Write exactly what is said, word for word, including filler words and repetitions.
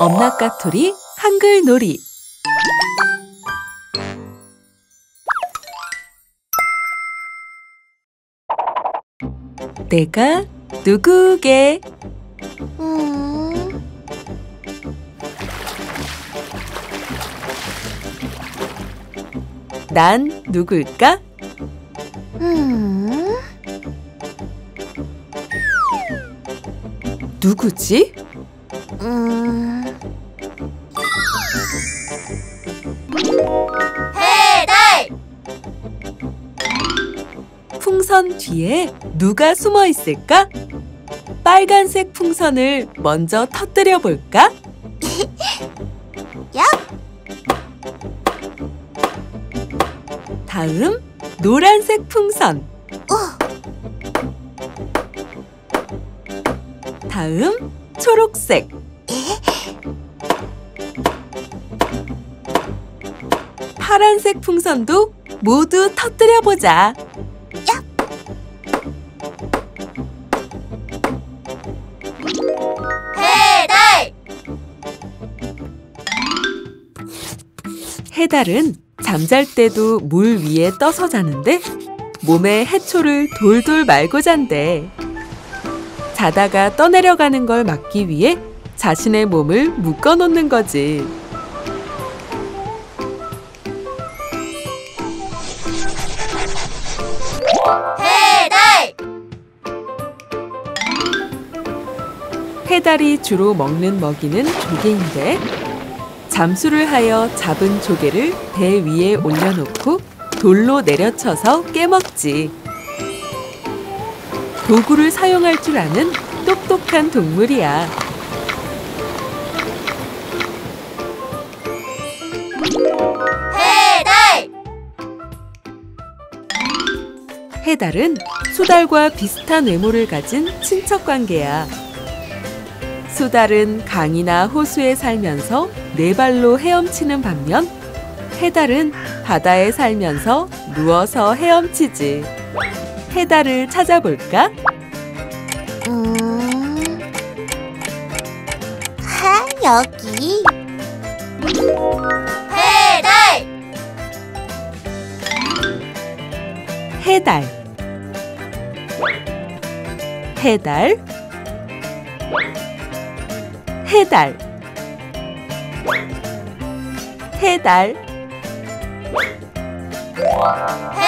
엄나까토리 한글놀이. 내가 누구게? 음... 난 누굴까? 음... 누구지? 음... 배달! 풍선 뒤에 누가 숨어 있을까? 빨간색 풍선을 먼저 터뜨려 볼까? 야! 다음 노란색 풍선. 어! 다음 초록색. 파란색 풍선도 모두 터뜨려 보자. 야! 배달! 해달은 잠잘 때도 물 위에 떠서 자는데 몸에 해초를 돌돌 말고 잔대. 자다가 떠내려가는 걸 막기 위해 자신의 몸을 묶어 놓는 거지. 배달! 해달이 주로 먹는 먹이는 조개인데 잠수를 하여 잡은 조개를 배 위에 올려놓고 돌로 내려쳐서 깨먹지. 도구를 사용할 줄 아는 똑똑한 동물이야. 배달! 해달은 수달과 비슷한 외모를 가진 친척 관계야. 수달은 강이나 호수에 살면서 네 발로 헤엄치는 반면 해달은 바다에 살면서 누워서 헤엄치지. 해달을 찾아볼까? 음... 하, 여기. 배달! 해달. 해달. 해달. 해달.